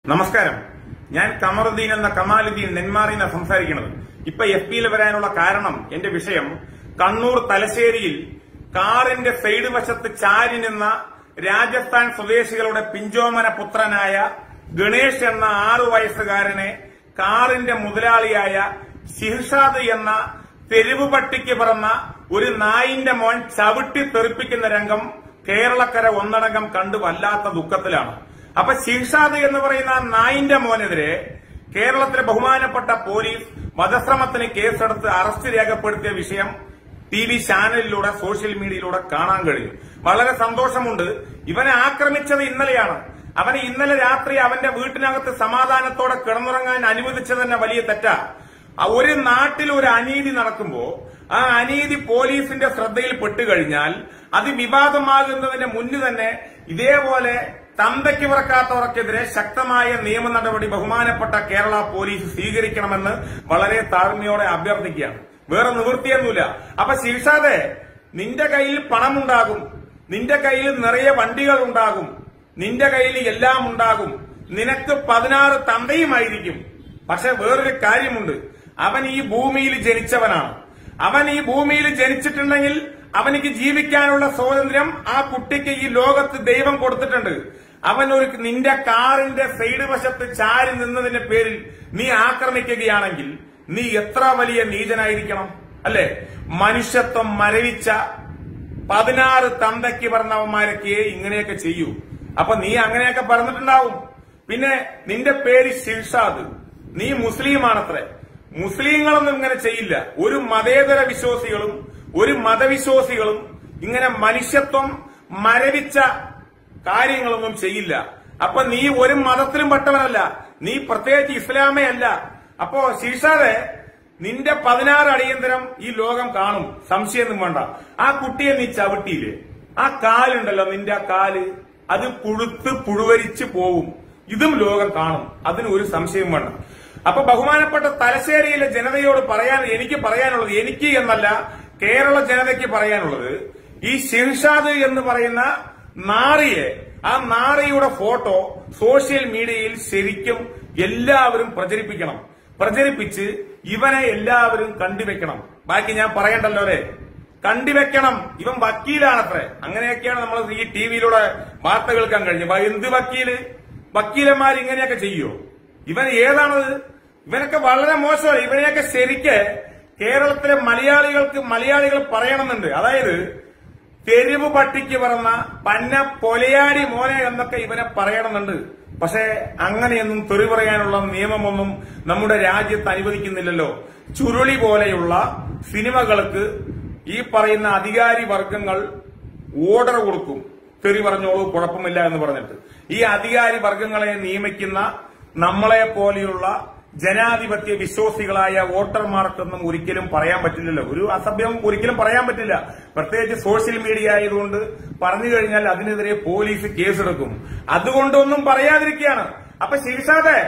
നമസ്കാരം. ഞാൻ കമറുദ്ദീൻ എന്ന കമാലുദ്ദീൻ നെന്മാറിൽ നിന്ന് സംസാരിക്കുന്നത്. ഇപ്പൊ FBയിൽ വരാനുള്ള കാരണം, എന്റെ വിഷയം കണ്ണൂർ തലശ്ശേരിയിൽ കാറിന്റെ സൈഡ് വശത്ത് ചാരി നിന്ന രാജസ്ഥാൻ സ്വദേശികളുടെ പിഞ്ചോമന പുത്രനായ ഗണേഷ് എന്ന 6 വയസ്സുകാരനെ കാറിന്റെ മുതലാളിയായ ഷിർഷാദ് എന്ന തെരുവ് പട്ടിക്ക് പറന്ന ഒരു നായിന്റെ മോൻ ചവിട്ടി തെറിപ്പിക്കുന്ന രംഗം കേരളക്കര ഒന്നടങ്കം കണ്ടു വല്ലാത്ത ദുഃഖത്തിലാണ്. അപ്പൊ ഷിർഷാദ് എന്ന് പറയുന്ന നായിന്റെ മോനെതിരെ കേരളത്തിലെ ബഹുമാനപ്പെട്ട പോലീസ് വധശ്രമത്തിന് കേസെടുത്ത് അറസ്റ്റ് രേഖപ്പെടുത്തിയ വിഷയം TV ചാനലിലൂടെ സോഷ്യൽ മീഡിയയിലൂടെ കാണാൻ കഴിയും. വളരെ സന്തോഷമുണ്ട്. ഇവനെ ആക്രമിച്ചത് ഇന്നലെയാണ്. അവനെ ഇന്നലെ രാത്രി അവന്റെ വീട്ടിനകത്ത് സമാധാനത്തോടെ കിടന്നുറങ്ങാൻ അനുവദിച്ചത് തന്നെ വലിയ തെറ്റാ. ഒരു നാട്ടിൽ ഒരു അനീതി നടക്കുമ്പോ ആ അനീതി പോലീസിന്റെ ശ്രദ്ധയിൽ പെട്ടുകഴിഞ്ഞാൽ അത് വിവാദമാകുന്നതിന് മുന്നിൽ തന്നെ ഇതേപോലെ തന്തയ്ക്ക് പിറക്കാത്തവർക്കെതിരെ ശക്തമായ നിയമ നടപടി ബഹുമാനപ്പെട്ട കേരള പോലീസ് സ്വീകരിക്കണമെന്ന് വളരെ താഴ്മയോടെ അഭ്യർത്ഥിക്കുകയാണ്. വേറെ നിവൃത്തിയൊന്നുമില്ല. അപ്പൊ ഷിർഷാദേ, നിന്റെ കയ്യിൽ പണമുണ്ടാകും, നിന്റെ കയ്യിൽ നിറയെ വണ്ടികൾ ഉണ്ടാകും, നിന്റെ കയ്യിൽ എല്ലാം ഉണ്ടാകും, നിനക്ക് 16 തന്തയുമായിരിക്കും. പക്ഷെ വേറൊരു കാര്യമുണ്ട്, അവൻ ഈ ഭൂമിയിൽ ജനിച്ചവനാണ്. അവൻ ഈ ഭൂമിയിൽ ജനിച്ചിട്ടുണ്ടെങ്കിൽ അവനിക്ക് ജീവിക്കാനുള്ള സ്വാതന്ത്ര്യം ആ കുട്ടിക്ക് ഈ ലോകത്ത് ദൈവം കൊടുത്തിട്ടുണ്ട്. അവൻ നിന്റെ കാറിന്റെ സൈഡ് വശത്ത് ചാരി നിന്നതിന്റെ പേരിൽ നീ ആക്രമിക്കുകയാണെങ്കിൽ നീ എത്ര വലിയ നീചനായിരിക്കണം, അല്ലെ? മനുഷ്യത്വം മരവിച്ച 16 തന്തയ്ക്ക് പറഞ്ഞവന്മാരൊക്കെ ഇങ്ങനെയൊക്കെ ചെയ്യൂ. അപ്പൊ നീ അങ്ങനെയൊക്കെ പറഞ്ഞിട്ടുണ്ടാവും. പിന്നെ നിന്റെ പേര് ഷിർഷാദ്, നീ മുസ്ലിമാണത്രേ. മുസ്ലിങ്ങളൊന്നും ഇങ്ങനെ ചെയ്യില്ല. ഒരു മതേതര വിശ്വാസികളും ഒരു മതവിശ്വാസികളും ഇങ്ങനെ മനുഷ്യത്വം മരവിച്ച കാര്യങ്ങളൊന്നും ചെയ്യില്ല. അപ്പൊ നീ ഒരു മതത്തിലും പെട്ടവനല്ല, നീ പ്രത്യേകിച്ച് ഇസ്ലാമേ അല്ല. അപ്പോ ഷിർഷാദേ, നിന്റെ 16 അടിയന്തരം ഈ ലോകം കാണും, സംശയമൊന്നും വേണ്ട. ആ കുട്ടിയെ നീ ചവിട്ടിയില്ലേ, ആ കാലുണ്ടല്ലോ, നിന്റെ ആ കാല് അത് പുഴുത്ത് പുഴുവരിച്ച് പോവും. ഇതും ലോകം കാണും, അതിന് ഒരു സംശയം വേണ്ട. അപ്പൊ ബഹുമാനപ്പെട്ട തലശ്ശേരിയിലെ ജനതയോട് എനിക്ക് പറയാനുള്ളത്, എനിക്ക് എന്നല്ല കേരള ജനതയ്ക്ക് പറയാനുള്ളത്, ഈ ഷിർഷാദ് എന്ന് പറയുന്ന നാറിയെ, ആ നാറിയുടെ ഫോട്ടോ സോഷ്യൽ മീഡിയയിൽ ശരിക്കും എല്ലാവരും പ്രചരിപ്പിച്ച് ഇവനെ എല്ലാവരും കണ്ടുവെക്കണം. ബാക്കി ഞാൻ പറയണ്ടല്ലോ അല്ലേ, കണ്ടുവെക്കണം. ഇവൻ വക്കീലാണത്രേ. അങ്ങനെയൊക്കെയാണ് നമ്മൾ ഈ TVയിലൂടെ വാർത്ത കേൾക്കാൻ കഴിഞ്ഞത്. എന്ത് വക്കീലന്മാർ ഇങ്ങനെയൊക്കെ ചെയ്യോ? ഇവൻ ഏതാണത്? ഇവനൊക്കെ വളരെ മോശമാണ്. ഇവനെയൊക്കെ ശരിക്ക് കേരളത്തിലെ മലയാളികൾ പറയണമെന്നുണ്ട്. അതായത് തെരുവ് പട്ടിക്ക് പറന്ന പന്ന പൊലയാടി മോനെ എന്നൊക്കെ ഇവനെ പറയണമെന്നുണ്ട്. പക്ഷെ അങ്ങനെയൊന്നും തെറി പറയാനുള്ള നിയമമൊന്നും നമ്മുടെ രാജ്യത്ത് അനുവദിക്കുന്നില്ലല്ലോ. ചുരുളി പോലെയുള്ള സിനിമകൾക്ക് ഈ പറയുന്ന അധികാരി വർഗങ്ങൾ ഓർഡർ കൊടുക്കും, തെറി പറഞ്ഞോളൂ കുഴപ്പമില്ല എന്ന് പറഞ്ഞിട്ട്. ഈ അധികാരി വർഗങ്ങളെ നിയമിക്കുന്ന നമ്മളെ പോലെയുള്ള ജനാധിപത്യ വിശ്വാസികളായ വോട്ടർമാർക്കൊന്നും ഒരിക്കലും പറയാൻ പറ്റില്ലല്ലോ. ഒരു അസഭ്യം ഒരിക്കലും പറയാൻ പറ്റില്ല. പ്രത്യേകിച്ച് സോഷ്യൽ മീഡിയ ആയതുകൊണ്ട് പറഞ്ഞു കഴിഞ്ഞാൽ അതിനെതിരെ പോലീസ് കേസെടുക്കും. അതുകൊണ്ടൊന്നും പറയാതിരിക്കുകയാണ്. അപ്പൊ ഷിർഷാദേ,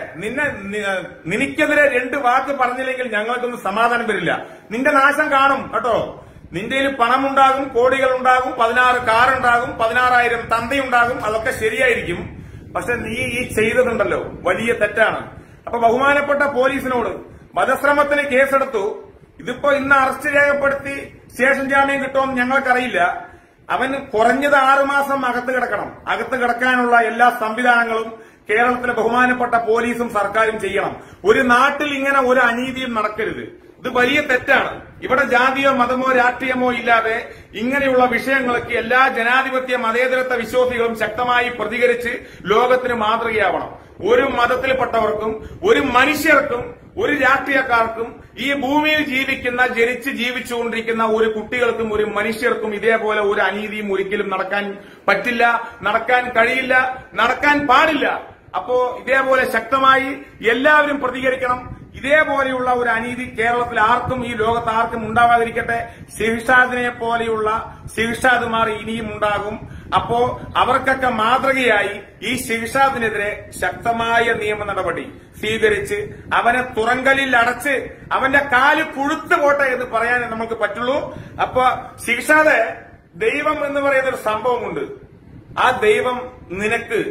നിനക്കെതിരെ 2 വാക്ക് പറഞ്ഞില്ലെങ്കിൽ ഞങ്ങൾക്കൊന്നും സമാധാനം വരില്ല. നിന്റെ നാശം കാണും കേട്ടോ. നിന്റെ പണമുണ്ടാകും, കോടികൾ ഉണ്ടാകും, 16 കാറുണ്ടാകും, 16,000 തന്തയുണ്ടാകും. അതൊക്കെ ശരിയായിരിക്കും. പക്ഷെ നീ ഈ ചെയ്തതുണ്ടല്ലോ വലിയ തെറ്റാണ്. അപ്പൊ ബഹുമാനപ്പെട്ട പോലീസിനോട് വധശ്രമത്തിന് കേസെടുത്തു. ഇതിപ്പോ ഇന്ന് അറസ്റ്റ് രേഖപ്പെടുത്തി സ്റ്റേഷൻ ജാമ്യം കിട്ടുമെന്ന് ഞങ്ങൾക്കറിയില്ല. അവൻ കുറഞ്ഞത് 6 മാസം അകത്ത് കിടക്കണം. അകത്ത് കിടക്കാനുള്ള എല്ലാ സംവിധാനങ്ങളും കേരളത്തിലെ ബഹുമാനപ്പെട്ട പോലീസും സർക്കാരും ചെയ്യണം. ഒരു നാട്ടിൽ ഇങ്ങനെ ഒരു അനീതിയും നടക്കരുത്. ഇത് വലിയ തെറ്റാണ്. ഇവിടെ ജാതിയോ മതമോ രാഷ്ട്രീയമോ ഇല്ലാതെ ഇങ്ങനെയുള്ള വിഷയങ്ങൾക്ക് എല്ലാ ജനാധിപത്യ മതേതരത്വ വിശ്വാസികളും ശക്തമായി പ്രതികരിച്ച് ലോകത്തിന് മാതൃകയാവണം. ഒരു മതത്തിൽപ്പെട്ടവർക്കും ഒരു മനുഷ്യർക്കും ഒരു രാഷ്ട്രീയക്കാർക്കും ഈ ഭൂമിയിൽ ജീവിച്ചുകൊണ്ടിരിക്കുന്ന ഒരു കുട്ടികൾക്കും ഒരു മനുഷ്യർക്കും ഇതേപോലെ ഒരു അനീതിയും ഒരിക്കലും നടക്കാൻ പറ്റില്ല, നടക്കാൻ കഴിയില്ല, നടക്കാൻ പാടില്ല. അപ്പോ ഇതേപോലെ ശക്തമായി എല്ലാവരും പ്രതികരിക്കണം. ഇതേപോലെയുള്ള ഒരു അനീതി കേരളത്തിൽ ആർക്കും ഈ ലോകത്ത് ആർക്കും ഉണ്ടാവാതിരിക്കട്ടെ. ഷിർഷാദിനെ പോലെയുള്ള ഷിർഷാദുമാർ ഇനിയും ഉണ്ടാകും. അപ്പോ അവർക്കൊക്കെ മാതൃകയായി ഈ ഷിർഷാദിനെതിരെ ശക്തമായ നിയമ നടപടി സ്വീകരിച്ച് അവനെ തുറങ്കലിൽ അടച്ച് അവന്റെ കാല് പുഴുത്തു പോട്ടെ എന്ന് പറയാൻ നമുക്ക് പറ്റുള്ളൂ. അപ്പൊ ഷിർഷാദ്, ദൈവം എന്ന് പറയുന്ന ഒരു സംഭവമുണ്ട്. ആ ദൈവം നിനക്ക്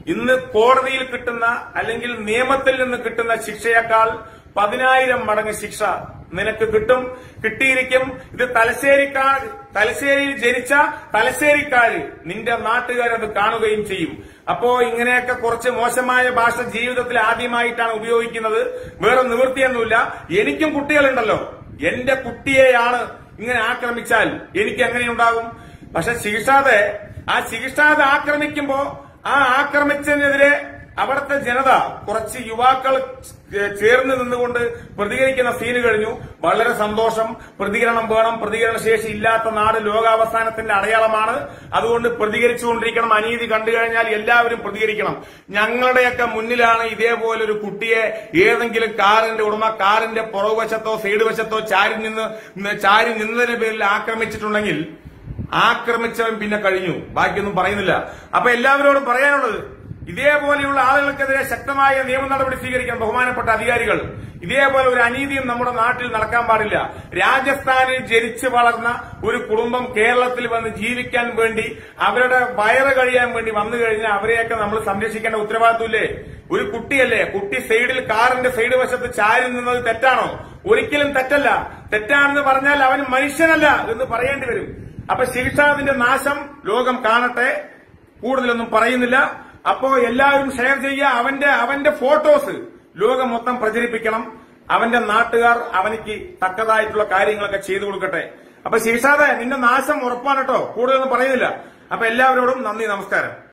ഇന്ന് കോടതിയിൽ കിട്ടുന്ന അല്ലെങ്കിൽ നിയമത്തിൽ നിന്ന് കിട്ടുന്ന ശിക്ഷയേക്കാൾ 10,000 മടങ്ങ് ശിക്ഷ നിനക്ക് കിട്ടിയിരിക്കും. ഇത് തലശ്ശേരിയിൽ ജനിച്ച തലശ്ശേരിക്കാര് നിന്റെ നാട്ടുകാരത് കാണുകയും ചെയ്യും. അപ്പോ ഇങ്ങനെയൊക്കെ കുറച്ച് മോശമായ ഭാഷ ജീവിതത്തിൽ ആദ്യമായിട്ടാണ് ഉപയോഗിക്കുന്നത്. വേറെ നിവൃത്തിയൊന്നുമില്ല. എനിക്കും കുട്ടികളുണ്ടല്ലോ. എന്റെ കുട്ടിയെയാണ് ഇങ്ങനെ ആക്രമിച്ചാൽ എനിക്ക് എങ്ങനെയുണ്ടാകും? പക്ഷെ ശിക്ഷാതെ ആക്രമിക്കുമ്പോ ആ ആക്രമിച്ചതിനെതിരെ അവിടുത്തെ ജനത കുറച്ച് യുവാക്കൾ ചേർന്ന് നിന്നുകൊണ്ട് പ്രതികരിക്കുന്ന സീന് കഴിഞ്ഞു. വളരെ സന്തോഷം. പ്രതികരണം വേണം. പ്രതികരണശേഷി ഇല്ലാത്ത നാട് ലോകാവസാനത്തിന്റെ അടയാളമാണ്. അതുകൊണ്ട് പ്രതികരിച്ചുകൊണ്ടിരിക്കണം. അനീതി കണ്ടു കഴിഞ്ഞാൽ എല്ലാവരും പ്രതികരിക്കണം. ഞങ്ങളുടെയൊക്കെ മുന്നിലാണ് ഇതേപോലൊരു കുട്ടിയെ ഏതെങ്കിലും കാറിന്റെ ഉടമ കാറിന്റെ പുറകുവശത്തോ സൈഡ് വശത്തോ ചാരി നിന്നതിന്റെ പേരിൽ ആക്രമിച്ചിട്ടുണ്ടെങ്കിൽ ആക്രമിച്ചവൻ പിന്നെ കഴിഞ്ഞു. ബാക്കിയൊന്നും പറയുന്നില്ല. അപ്പൊ എല്ലാവരോടും പറയാനുള്ളത്, ഇതേപോലെയുള്ള ആളുകൾക്കെതിരെ ശക്തമായ നിയമ നടപടി സ്വീകരിക്കണം ബഹുമാനപ്പെട്ട അധികാരികൾ. ഇതേപോലെ ഒരു അനീതിയും നമ്മുടെ നാട്ടിൽ നടക്കാൻ പാടില്ല. രാജസ്ഥാനിൽ ജനിച്ചു വളർന്ന ഒരു കുടുംബം കേരളത്തിൽ വന്ന് ജീവിക്കാൻ വേണ്ടി അവരുടെ വയറ് കഴിയാൻ വേണ്ടി വന്നു കഴിഞ്ഞാൽ അവരെയൊക്കെ നമ്മൾ സംരക്ഷിക്കേണ്ട ഉത്തരവാദിത്വമില്ലേ? ഒരു കുട്ടിയല്ലേ? കുട്ടി കാറിന്റെ സൈഡ് വശത്ത് ചാരി നിന്നത് തെറ്റാണോ? ഒരിക്കലും തെറ്റല്ല. തെറ്റാണെന്ന് പറഞ്ഞാൽ അവൻ മനുഷ്യനല്ല എന്ന് പറയേണ്ടി വരും. അപ്പൊ ശിക്ഷാദിന്റെ നാശം ലോകം കാണട്ടെ. കൂടുതലൊന്നും പറയുന്നില്ല. അപ്പോ എല്ലാവരും ഷെയർ ചെയ്യുക. അവന്റെ ഫോട്ടോസ് ലോകം മൊത്തം പ്രചരിപ്പിക്കണം. അവന്റെ നാട്ടുകാർ അവനിക്ക് തക്കതായിട്ടുള്ള കാര്യങ്ങളൊക്കെ ചെയ്തു കൊടുക്കട്ടെ. അപ്പൊ ശിക്ഷാദെ നിന്റെ നാശം ഉറപ്പാണ് കേട്ടോ. കൂടുതലൊന്നും പറയുന്നില്ല. അപ്പൊ എല്ലാവരോടും നന്ദി, നമസ്കാരം.